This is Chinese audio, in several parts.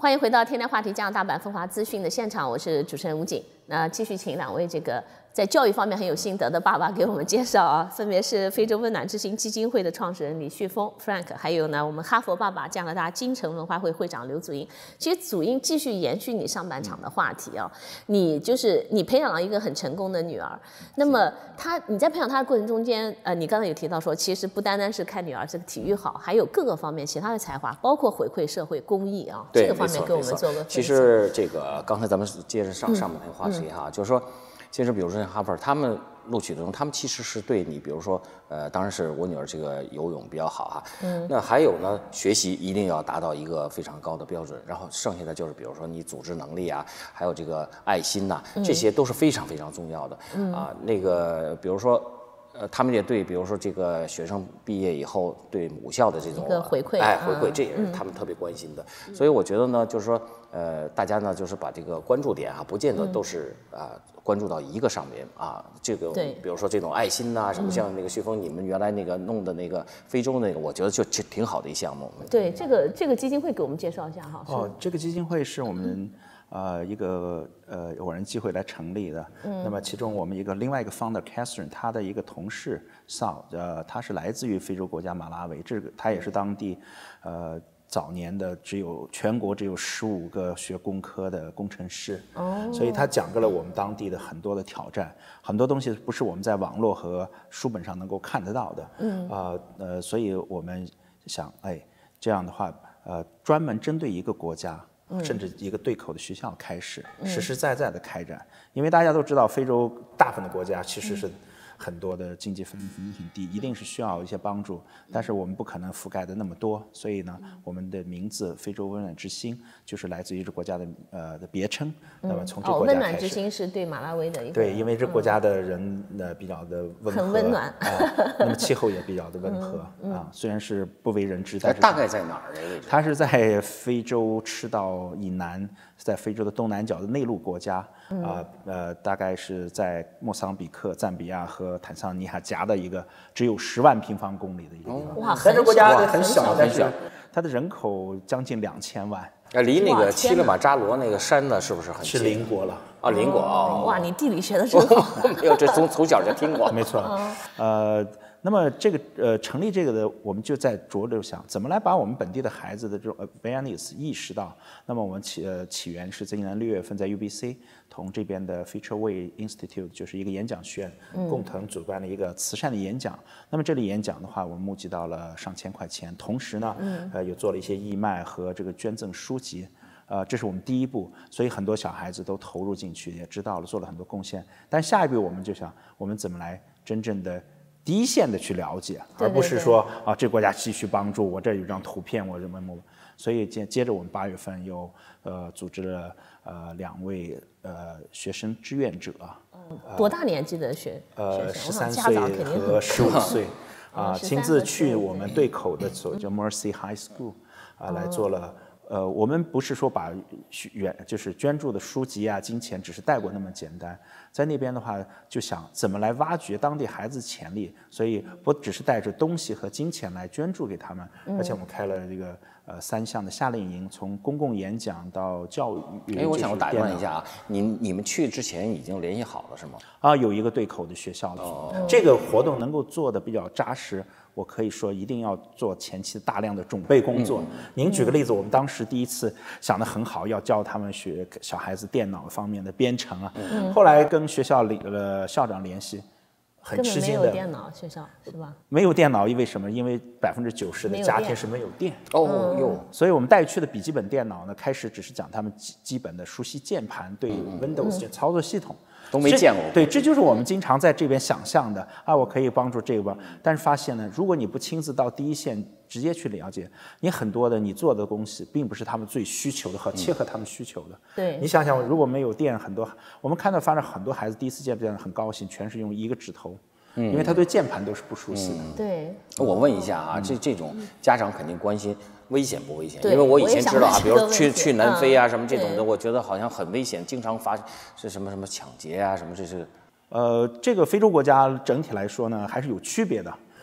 欢迎回到天天话题加拿大版风华资讯的现场，我是主持人吴景。那继续请两位这个在教育方面很有心得的爸爸给我们介绍啊，分别是非洲温暖之星基金会的创始人李旭峰 Frank， 还有呢我们哈佛爸爸加拿大金城文化会会长刘祖英。其实祖英继续延续你上半场的话题啊，你培养了一个很成功的女儿，那么你在培养她的过程中间，你刚才有提到说，其实不单单是看女儿这个体育好，还有各个方面其他的才华，包括回馈社会公益啊，这个方面给我们做个分析。 其实这个刚才咱们接着上半那个话题哈，就是说。其实，比如说像哈佛，他们录取的中，他们其实是对你，比如说，当然是我女儿这个游泳比较好哈，那还有呢，学习一定要达到一个非常高的标准，然后剩下的就是，比如说你组织能力啊，还有这个爱心呐，这些都是非常非常重要的啊。那个，比如说。他们也对，比如说这个学生毕业以后对母校的这种回馈， 回馈，这也是他们特别关心的。所以我觉得呢，就是说，大家呢就是把这个关注点啊，不见得都是关注到一个上面啊。这个，比如说这种爱心呐，什么像那个旭峰你们原来那个弄的那个非洲那个，我觉得就挺好的一项目。 对，这个基金会给我们介绍一下哈。 哦，这个基金会是我们。一个偶然机会来成立的。那么其中我们另外一个 founder Catherine， 他的一个同事 Saul， 他是来自于非洲国家马拉维，他也是当地早年的全国只有15个学工科的工程师。所以他讲了我们当地的很多的挑战，很多东西不是我们在网络和书本上能够看得到的。所以我们想，这样的话，专门针对一个国家。甚至一个对口的学校开始实实在在的开展，因为大家都知道，非洲大部分的国家其实是很多的经济水平挺低，一定是需要一些帮助，但是我们不可能覆盖的那么多，所以呢，我们的名字“非洲温暖之星”就是来自于这国家的别称。那么从这个国家开始， 温暖之星是对马拉维的一个对，因为这国家的人比较的温和， 很温暖， 那么气候也比较的温和虽然是不为人知，但是大概在哪儿的位置？ 它是在非洲赤道以南，在非洲的东南角的内陆国家大概是在莫桑比克、赞比亚和坦桑尼亚夹的一个只有10万平方公里的一个地方。 哇， 但是国家很小，但是它的人口将近2000万。 离那个乞力马扎罗那个山呢，是不是很近？ 是邻国了啊，邻国啊！ 哇，你地理学的真好。 没有，这从小就听过。 没错。那么这个成立这个的，我们就在着着想怎么来把我们本地的孩子的这种 awareness 意识到。那么我们起源是今年6月份在 UBC 同这边的 Future Way Institute 就是一个演讲学院共同主办了一个慈善的演讲。那么这里演讲的话，我们募集到了上千块钱，同时呢，又做了一些义卖和这个捐赠书籍。这是我们第一步，所以很多小孩子都投入进去，也知道了，做了很多贡献。但下一步我们就想，我们怎么来真正的第一线的去了解，而不是说这个国家继续帮助我，这有张图片我什么。所以接着我们8月份又组织了2位学生志愿者。 多大年纪的学生？13岁和15岁亲自去我们对口的所谓叫 Mercy High School 来做了。我们不是说把就是捐助的书籍啊、金钱只是带过那么简单，在那边的话就想怎么来挖掘当地孩子潜力，所以不只是带着东西和金钱来捐助给他们，而且我们开了这个3项的夏令营，从公共演讲到教育。 我想打断一下啊，你们去之前已经联系好了是吗？ 有一个对口的学校了。这个活动能够做的比较扎实。我可以说一定要做前期大量的准备工作。您举个例子，我们当时第一次想得很好，要教他们学小孩子电脑方面的编程后来跟学校里的校长联系，很吃惊的。 根本没有电脑学校是吧？ 没有电脑，因为什么？因为90%的家庭是没有电。所以我们带去的笔记本电脑呢，开始只是讲他们基本的熟悉键盘，对 Windows 这操作系统。 都没见过。 对，这就是我们经常在这边想象的我可以帮助这个，但是发现呢，如果你不亲自到第一线直接去了解，你很多的你做的东西并不是他们最需求的和切合他们需求的。 对， 你想想，如果没有电，我们看到发现很多孩子第一次见电很高兴，全是用一个指头。因为他对键盘都是不熟悉的。 对， 我问一下啊，这种家长肯定关心危险不危险？因为我以前知道比如去南非啊什么这种的，我觉得好像很危险，经常发是什么抢劫啊什么这是。 这个非洲国家整体来说呢还是有区别的。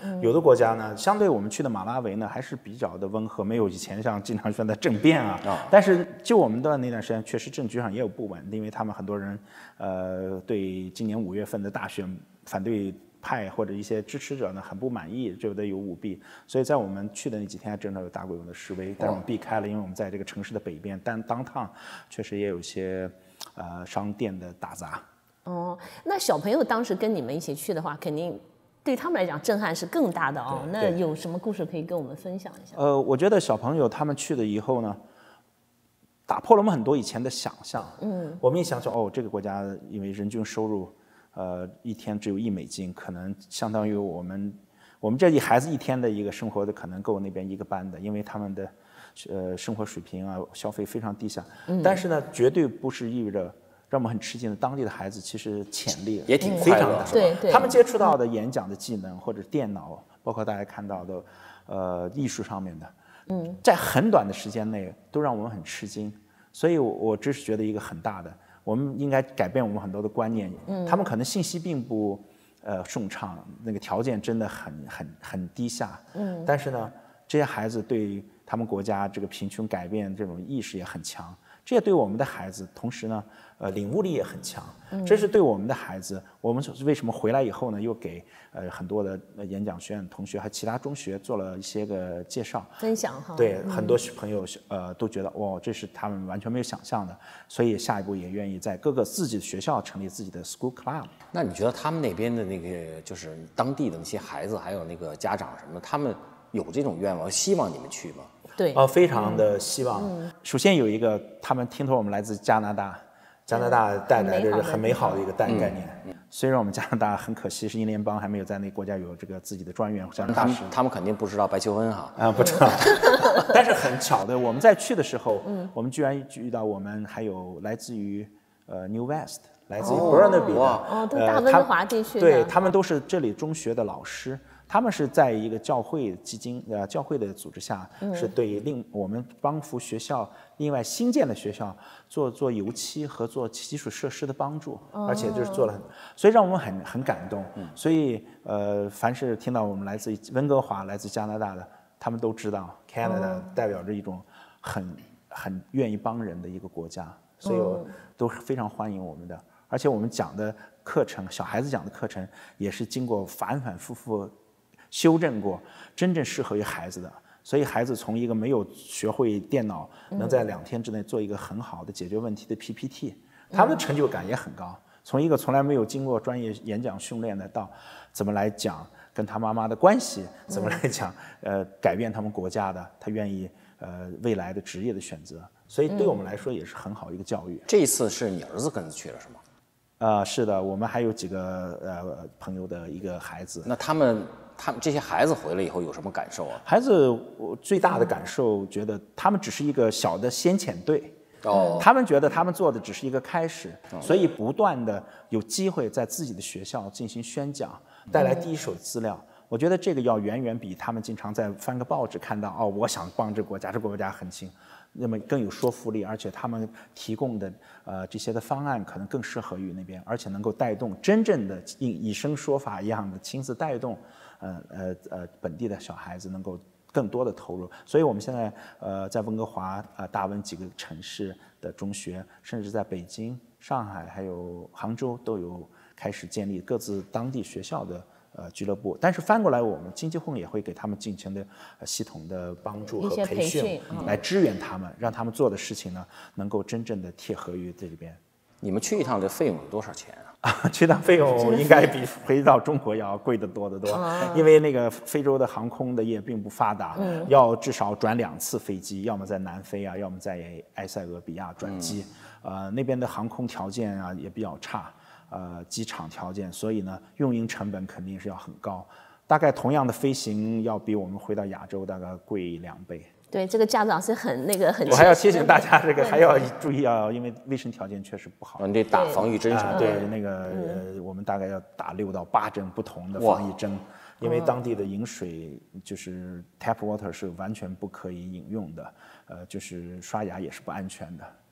有的国家呢，相对我们去的马拉维呢，还是比较的温和，没有以前像经常说的政变啊。但是就我们的那段时间，确实政局上也有不稳，因为他们很多人对今年5月份的大选反对派或者一些支持者呢很不满意，觉得有舞弊，所以在我们去的那几天真的有大规模的示威，但是我们避开了，因为我们在这个城市的北边，但downtown确实也有一些商店的打砸。 哦，那小朋友当时跟你们一起去的话，肯定对他们来讲震撼是更大的哦。那有什么故事可以跟我们分享一下？ 我觉得小朋友他们去了以后呢，打破了我们很多以前的想象。我们一想说，这个国家因为人均收入，一天只有$1，可能相当于我们这一孩子一天的一个生活的可能够那边一个班的，因为他们的生活水平啊，消费非常低下。但是呢，绝对不是意味着让我们很吃惊的，当地的孩子其实潜力也挺非常大， 对， 他们接触到的演讲的技能或者电脑，包括大家看到的艺术上面的，在很短的时间内都让我们很吃惊。所以我只是觉得一个很大的，我们应该改变我们很多的观念。他们可能信息并不顺畅，那个条件真的很低下。但是呢，这些孩子对他们国家这个贫穷改变这种意识也很强。这也对我们的孩子，同时呢，领悟力也很强。这是对我们的孩子，我们为什么回来以后呢，又给很多的演讲学院同学和其他中学做了一些个介绍分享哈。 对，很多朋友都觉得哇，这是他们完全没有想象的，所以下一步也愿意在各个自己的学校成立自己的 school club。 那你觉得他们那边的那个就是当地的那些孩子，还有那个家长什么的，他们有这种愿望，希望你们去吗？ 对， 非常的希望。首先有一个，他们听说我们来自加拿大带来的很美好的一个概念。虽然我们加拿大很可惜是英联邦还没有在那个国家有这个自己的专员，像大使， 他们肯定不知道白求恩哈。 不知道。但是很巧的，我们在去的时候，我们居然遇到我们还有来自于New West， 来自于 Burnaby 的， 都大温哥华地区的， 对，他们都是这里中学的老师。他们是在一个教会教会的组织下，是对我们帮扶学校另外新建的学校做油漆和做基础设施的帮助，而且就是做了所以让我们很感动。所以凡是听到我们来自温哥华、来自加拿大的，他们都知道 Canada 代表着一种很愿意帮人的一个国家，所以我都非常欢迎我们的。而且我们讲的课程，小孩子讲的课程也是经过反复修正过，真正适合于孩子的。所以孩子从一个没有学会电脑，能在2天之内做一个很好的解决问题的 PPT， 他们的成就感也很高。从一个从来没有经过专业演讲训练的，到怎么来讲跟他妈妈的关系，怎么来讲改变他们国家的，他愿意未来的职业的选择。所以对我们来说也是很好一个教育。 这一次是你儿子跟着去了是吗？ 是的，我们还有几个朋友的一个孩子。 那他们这些孩子回来以后有什么感受啊？ 孩子最大的感受，觉得他们只是一个小的先遣队。他们觉得他们做的只是一个开始，所以不断的有机会在自己的学校进行宣讲，带来第一手资料。我觉得这个要远远比他们经常在翻个报纸看到我想帮这个国家，这个国家很行，那么更有说服力，而且他们提供的这些的方案可能更适合于那边，而且能够带动真正的以身说法一样的亲自带动本地的小孩子能够更多的投入。所以我们现在在温哥华大温几个城市的中学，甚至在北京、上海还有杭州都有开始建立各自当地学校的俱乐部。但是翻过来，我们经济会也会给他们进行的系统的帮助和培训，来支援他们，让他们做的事情呢能够真正的贴合于这里边。 你们去一趟的费用有多少钱啊？ 去趟费用应该比回到中国要贵得多得多，因为那个非洲的航空的业并不发达，要至少转2次飞机，要么在南非啊，要么在埃塞俄比亚转机，那边的航空条件啊也比较差，机场条件，所以呢运营成本肯定是要很高，大概同样的飞行要比我们回到亚洲大概贵2倍。 对，这个家长是很我还要提醒大家，这个还要注意因为卫生条件确实不好。 你得打防疫针什么的。 对，那个我们大概要打6到8针不同的防疫针，因为当地的饮水就是 tap water 是完全不可以饮用的，就是刷牙也是不安全的。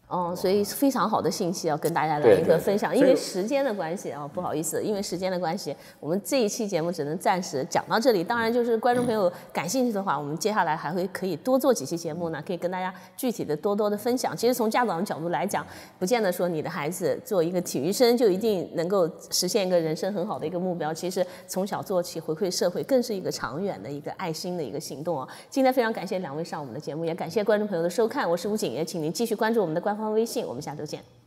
哦，所以非常好的信息要跟大家来一个分享。因为时间的关系啊，不好意思，因为时间的关系，我们这一期节目只能暂时讲到这里。当然，就是观众朋友感兴趣的话，我们接下来还会可以多做几期节目呢，可以跟大家具体的多的分享。其实从家长的角度来讲，不见得说你的孩子做一个体育生就一定能够实现一个人生很好的一个目标。其实从小做起，回馈社会，更是一个长远的一个爱心的一个行动啊。今天非常感谢2位上我们的节目，也感谢观众朋友的收看，我是吴景，也请您继续关注我们的官方微信，我们下周见。